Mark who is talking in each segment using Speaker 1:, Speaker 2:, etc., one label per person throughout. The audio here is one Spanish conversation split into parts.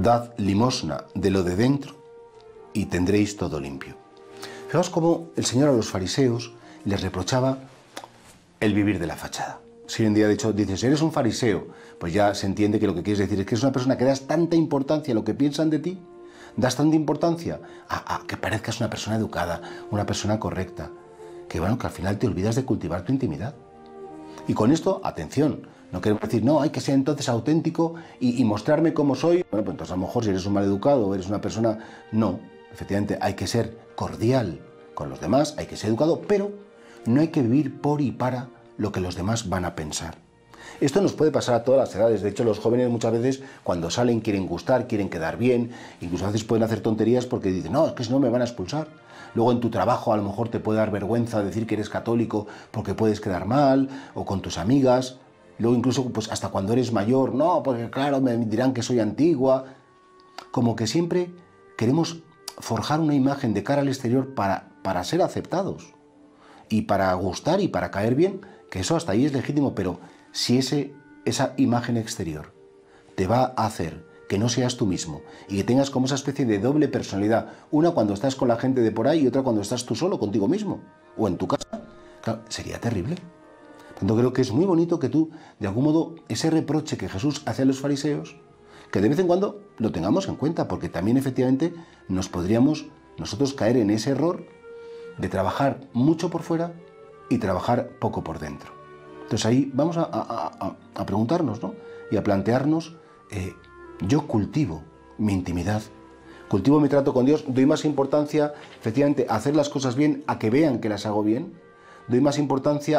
Speaker 1: dad limosna de lo de dentro y tendréis todo limpio. Fijaos cómo el Señor a los fariseos les reprochaba el vivir de la fachada. Si hoy en día, de hecho, dices, eres un fariseo, pues ya se entiende que lo que quieres decir es que es una persona que das tanta importancia a lo que piensan de ti, das tanta importancia a que parezcas una persona educada, una persona correcta, que bueno, que al final te olvidas de cultivar tu intimidad. Y con esto, atención, no quiero decir, no, hay que ser entonces auténtico y mostrarme cómo soy. Bueno, pues entonces a lo mejor si eres un maleducado o eres una persona, no, efectivamente hay que ser cordial con los demás, hay que ser educado, pero no hay que vivir por y para lo que los demás van a pensar. Esto nos puede pasar a todas las edades. De hecho, los jóvenes muchas veces cuando salen quieren gustar, quieren quedar bien, incluso a veces pueden hacer tonterías porque dicen, no, es que si no me van a expulsar. Luego en tu trabajo a lo mejor te puede dar vergüenza decir que eres católico porque puedes quedar mal, o con tus amigas. Luego incluso pues hasta cuando eres mayor, no, porque claro, me dirán que soy antigua. Como que siempre queremos forjar una imagen de cara al exterior para ser aceptados y para gustar y para caer bien, que eso hasta ahí es legítimo, pero si esa imagen exterior te va a hacer que no seas tú mismo y que tengas como esa especie de doble personalidad, una cuando estás con la gente de por ahí y otra cuando estás tú solo contigo mismo o en tu casa, claro, sería terrible. Por tanto, creo que es muy bonito que tú, de algún modo, ese reproche que Jesús hace a los fariseos, que de vez en cuando lo tengamos en cuenta, porque también efectivamente nos podríamos nosotros caer en ese error de trabajar mucho por fuera y trabajar poco por dentro. Entonces ahí vamos a preguntarnos, ¿no? Y a plantearnos, yo cultivo mi intimidad, cultivo mi trato con Dios, doy más importancia efectivamente a hacer las cosas bien, a que vean que las hago bien, doy más importancia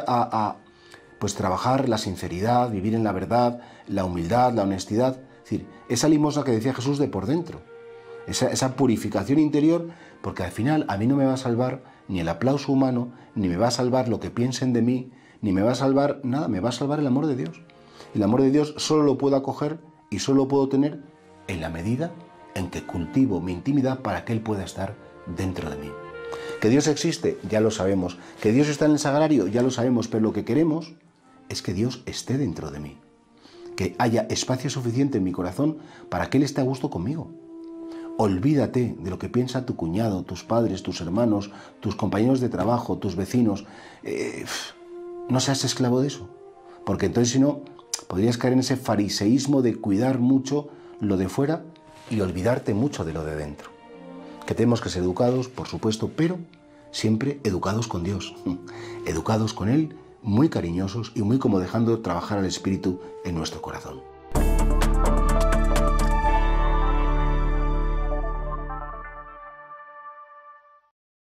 Speaker 1: pues trabajar la sinceridad, vivir en la verdad, la humildad, la honestidad, es decir, esa limosna que decía Jesús de por dentro, esa purificación interior, porque al final a mí no me va a salvar ni el aplauso humano, ni me va a salvar lo que piensen de mí, ni me va a salvar nada, me va a salvar el amor de Dios. El amor de Dios solo lo puedo acoger y solo lo puedo tener en la medida en que cultivo mi intimidad para que Él pueda estar dentro de mí. Que Dios existe, ya lo sabemos. Que Dios está en el sagrario, ya lo sabemos, pero lo que queremos es que Dios esté dentro de mí. Que haya espacio suficiente en mi corazón para que Él esté a gusto conmigo. Olvídate de lo que piensa tu cuñado, tus padres, tus hermanos, tus compañeros de trabajo, tus vecinos. No seas esclavo de eso, porque entonces si no, podrías caer en ese fariseísmo de cuidar mucho lo de fuera y olvidarte mucho de lo de dentro. Que tenemos que ser educados, por supuesto, pero siempre educados con Dios, educados con Él, muy cariñosos y muy como dejando trabajar al Espíritu en nuestro corazón.